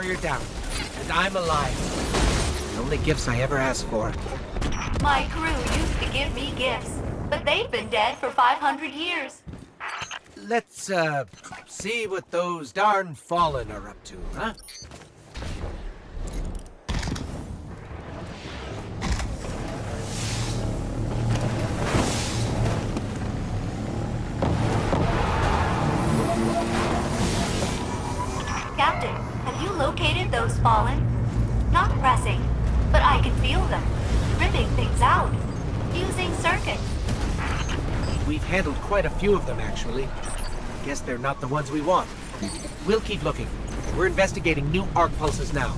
carrier down, and I'm alive. The only gifts I ever asked for. My crew used to give me gifts, but they've been dead for 500 years. Let's, see what those darn Fallen are up to, huh? Captain, have you located those Fallen? Not pressing, but I can feel them, ripping things out, fusing circuits. We've handled quite a few of them, actually. Guess they're not the ones we want. We'll keep looking. We're investigating new arc pulses now.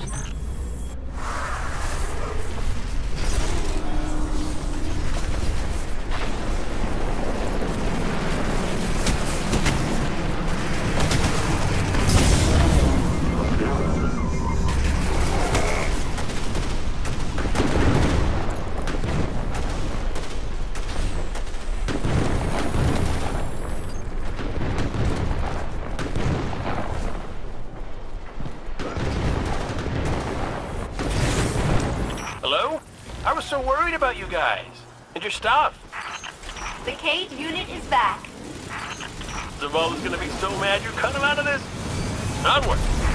So worried about you guys and your stuff. The Cade unit is back. Zaval's gonna be so mad you cut him out of this. Onward.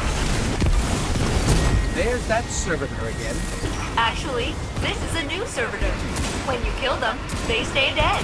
There's that servitor again. Actually, this is a new servitor. When you kill them, they stay dead.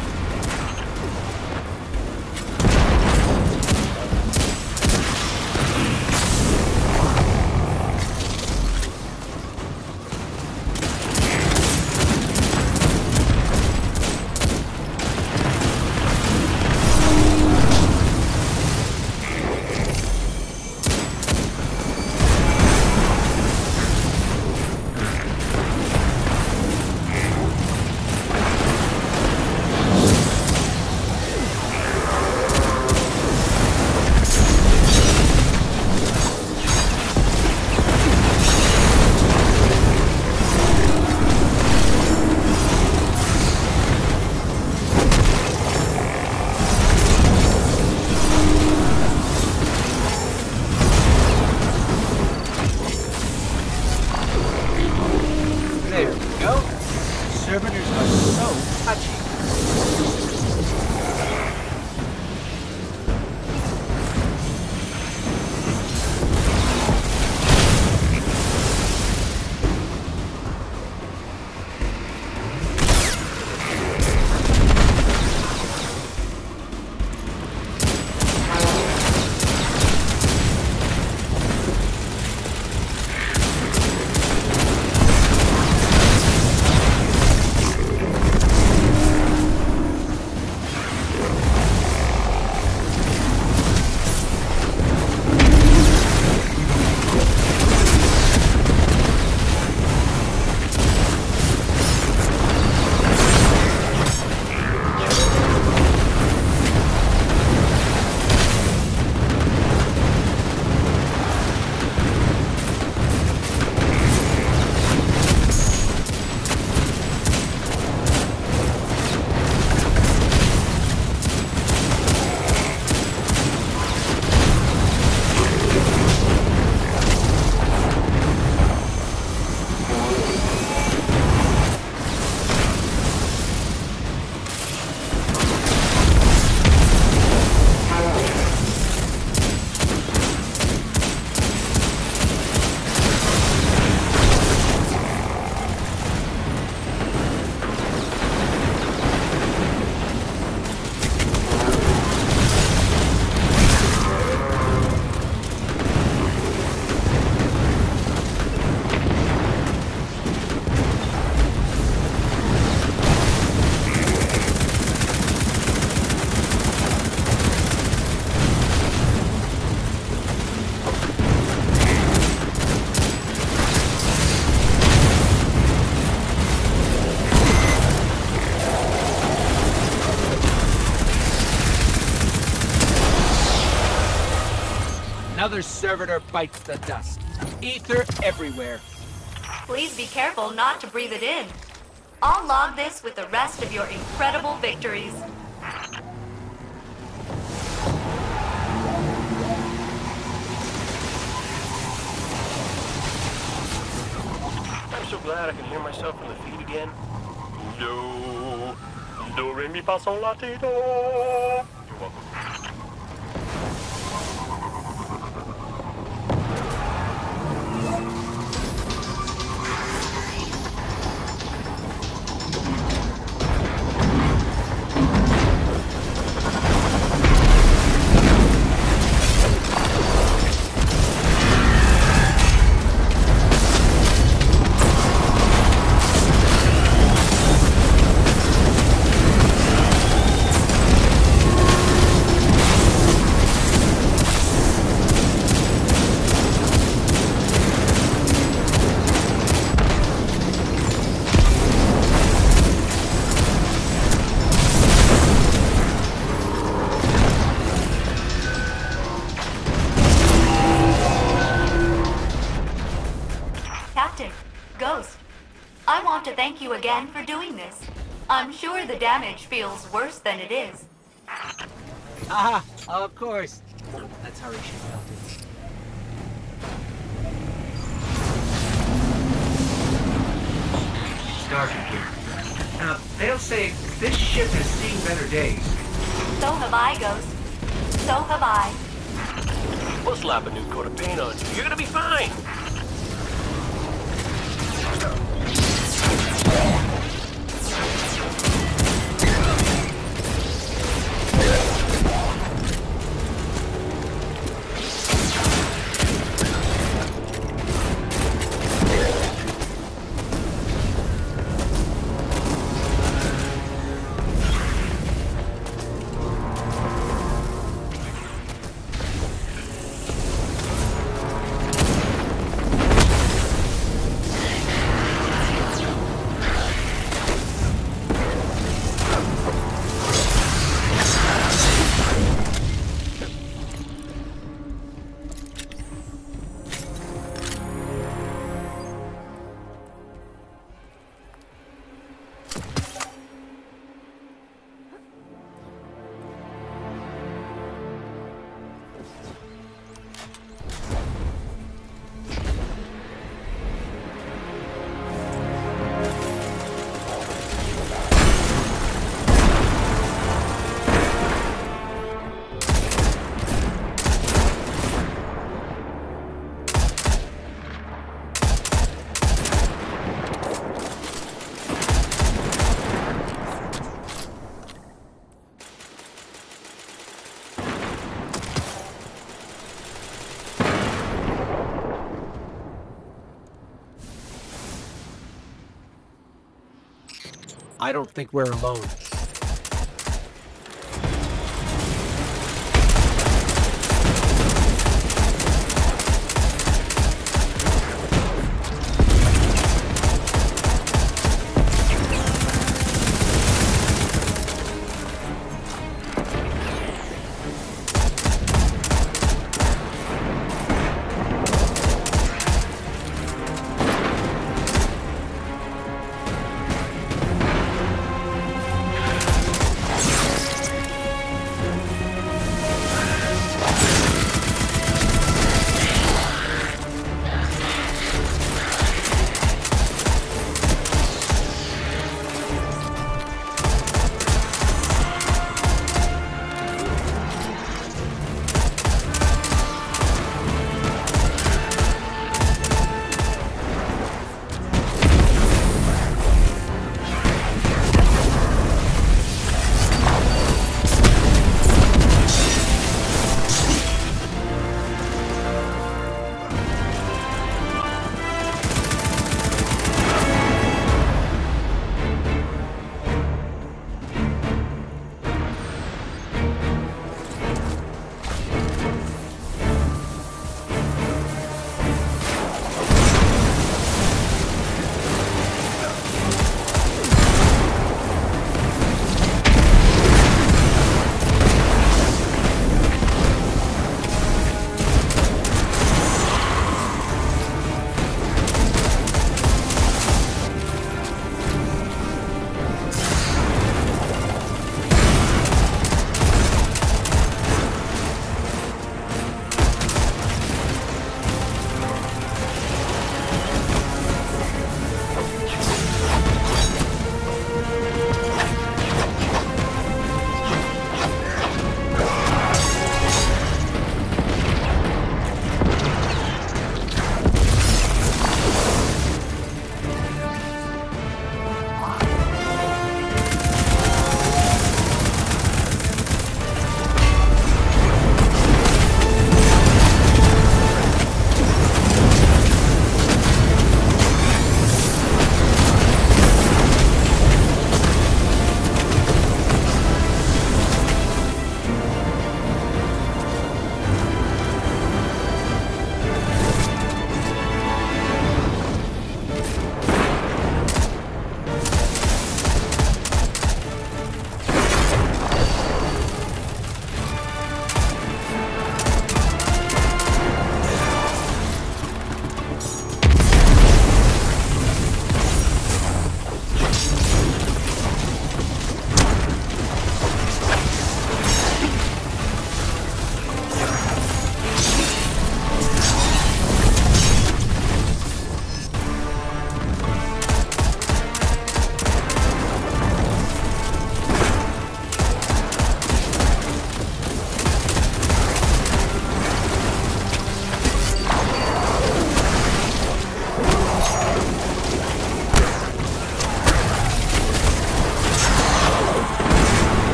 Another servitor bites the dust. Ether everywhere. Please be careful not to breathe it in. I'll log this with the rest of your incredible victories. so glad I can hear myself in the feed again. Do, re, mi, fa, sol, la, ti, do. You're welcome. Ghost, I want to thank you again for doing this. I'm sure the damage feels worse than it is. Ah, of course. That's how she felt it. Starship here. Now, they'll say this ship has seen better days. So have I, Ghost. So have I. We'll slap a new coat of paint on you. You're gonna be fine. I don't think we're alone.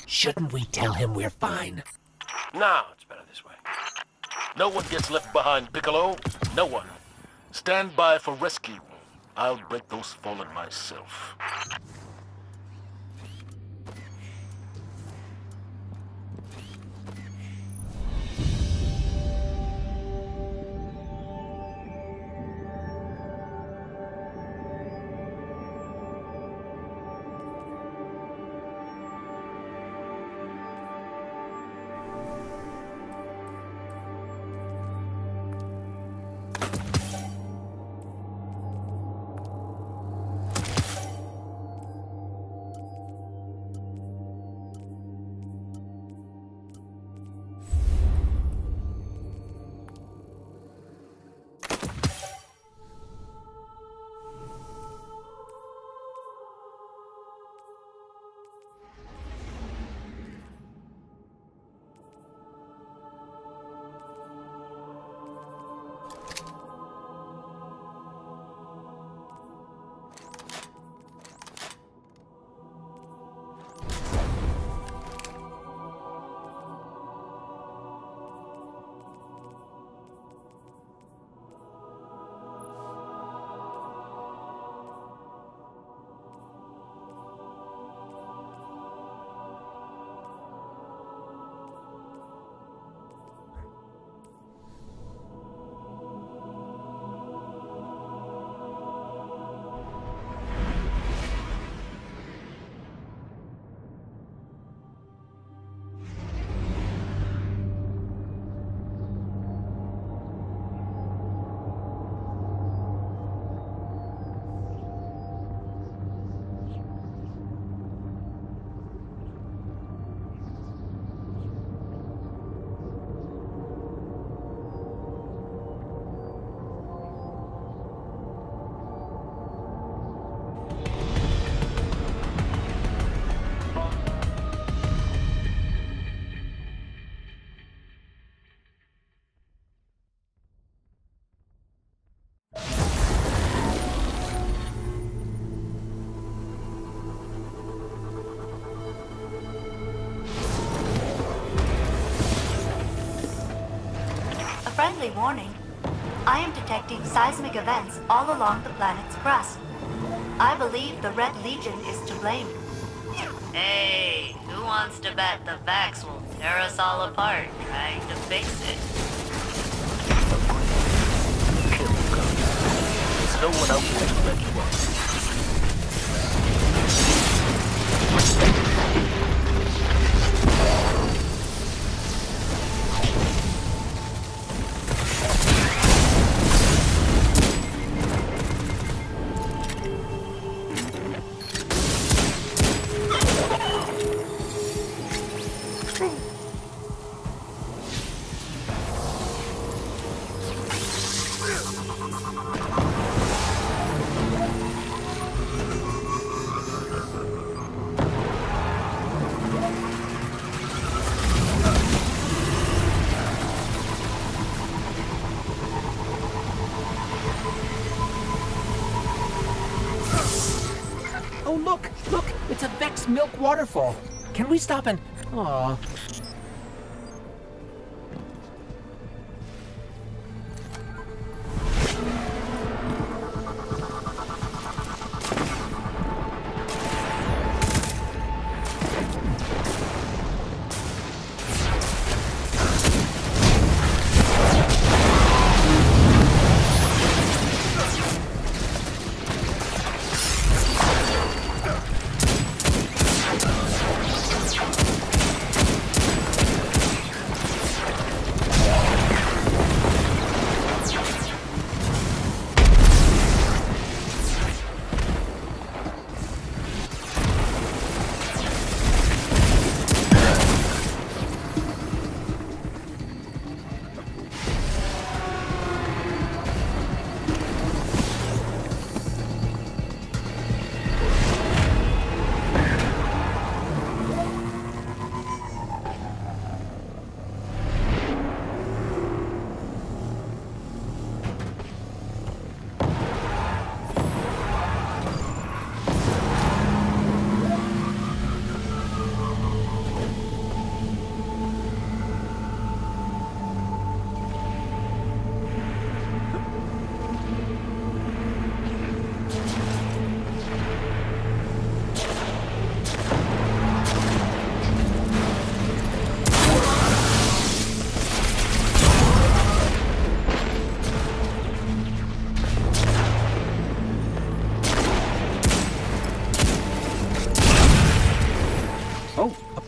Shouldn't we tell him we're fine? No, it's better this way. No one gets left behind, Piccolo. No one. Stand by for rescue. I'll break those fallen myself. Friendly warning. I am detecting seismic events all along the planet's crust. I believe the Red Legion is to blame. Hey, who wants to bet the Vax will tear us all apart trying to fix it? There's no one out there to let you up. Oh, look! Look! It's a Vex milk waterfall. Can we stop and... Aw.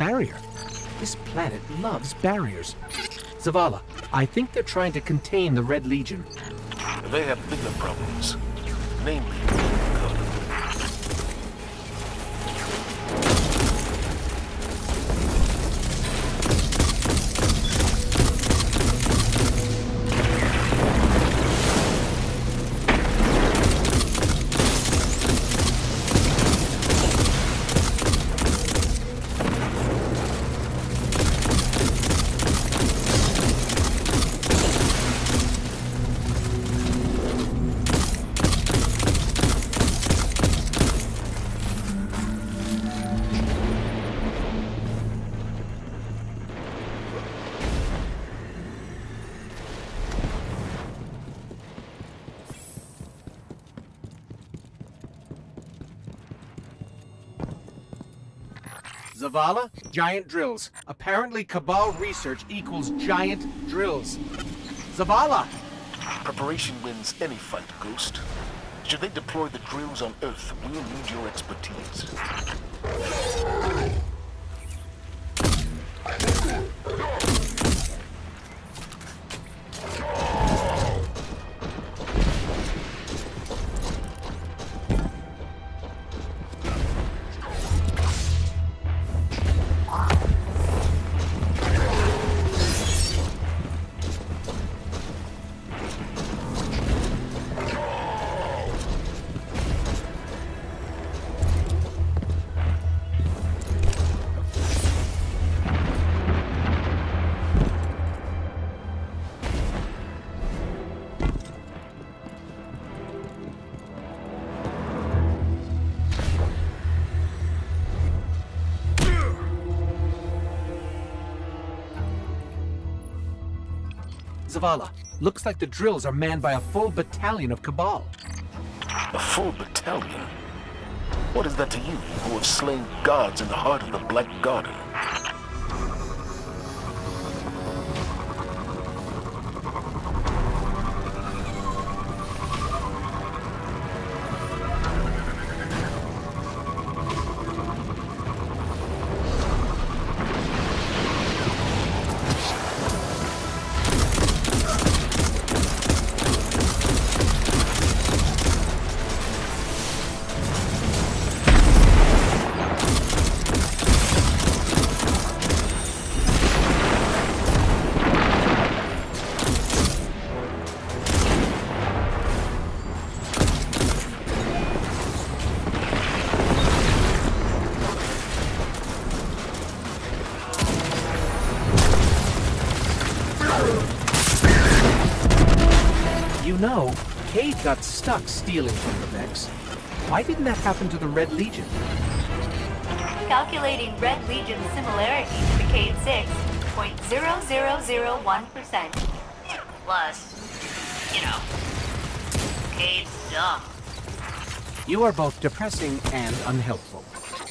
barrier. This planet loves barriers. Zavala, I think they're trying to contain the Red Legion. They have bigger problems. Namely, Zavala, giant drills. Apparently Cabal research equals giant drills. Zavala! preparation wins any fight, Ghost. Should they deploy the drills on Earth, we'll need your expertise. Zavala, looks like the drills are manned by a full battalion of Cabal. A full battalion? What is that to you, who have slain gods in the heart of the Black Garden? You know, Cade got stuck stealing from the Vex. Why didn't that happen to the Red Legion? Calculating Red Legion similarity to the Cade 6, 0.0001%. Plus, you know, Cade's dumb. You are both depressing and unhelpful.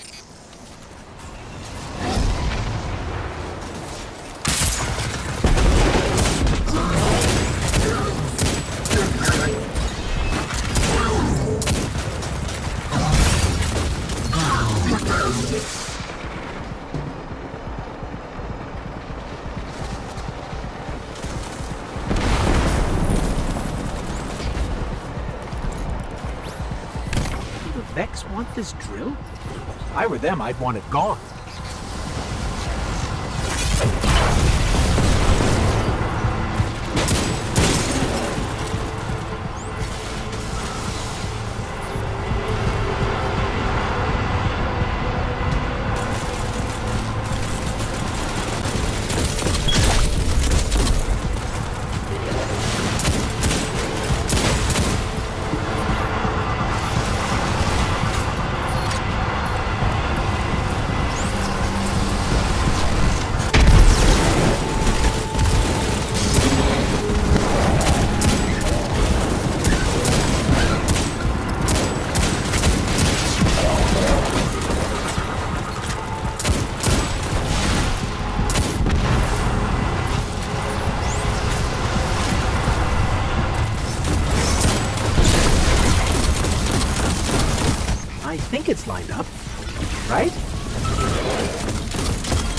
The Vex want this drill? If I were them, I'd want it gone. I think it's lined up, right?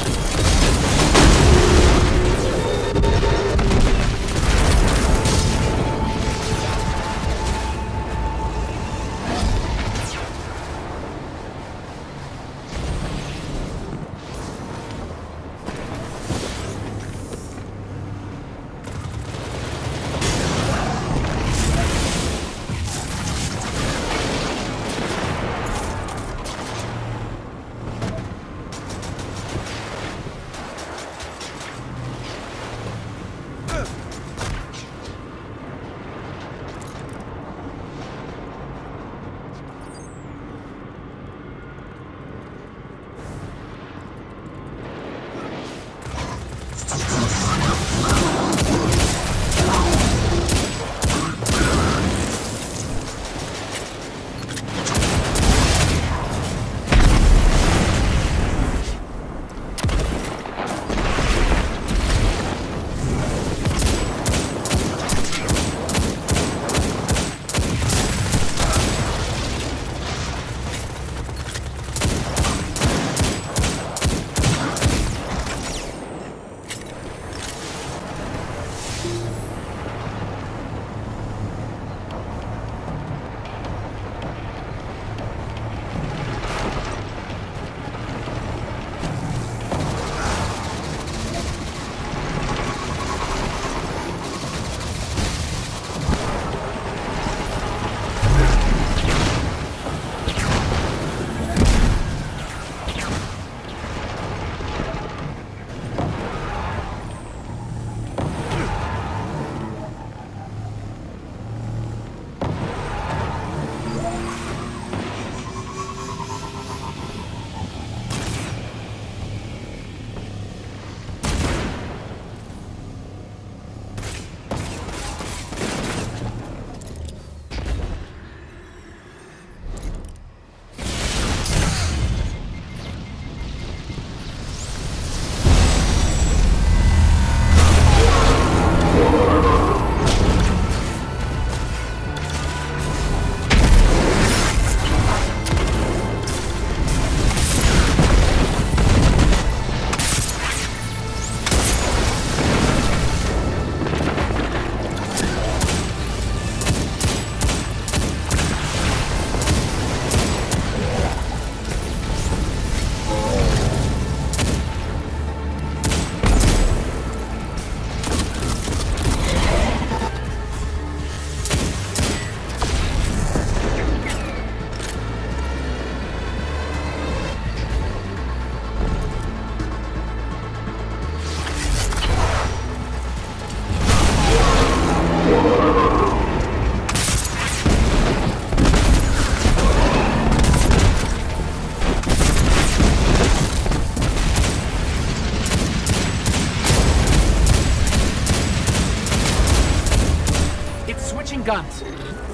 Changing guns.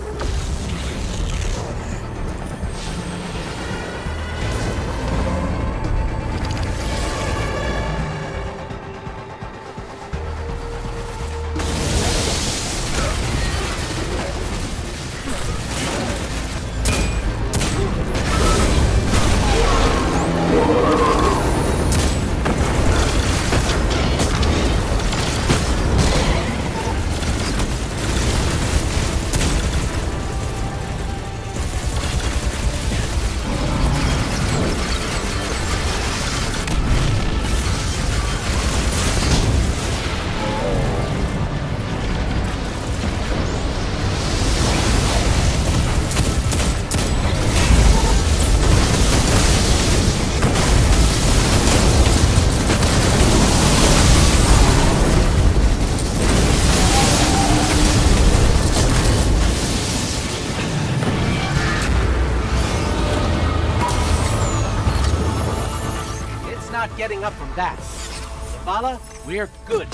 Not getting up from that. Zavala, we're good.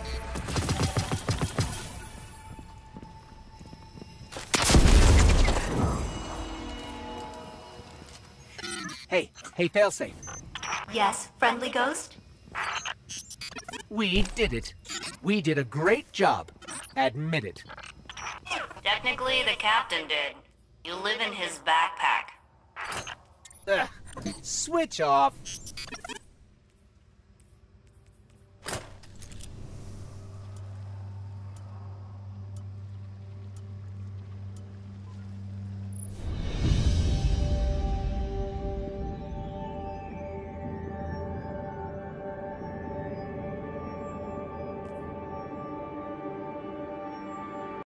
Hey, Failsafe. Yes, friendly ghost? We did it. We did a great job. Admit it. Technically, the captain did. You live in his backpack. Ugh, switch off.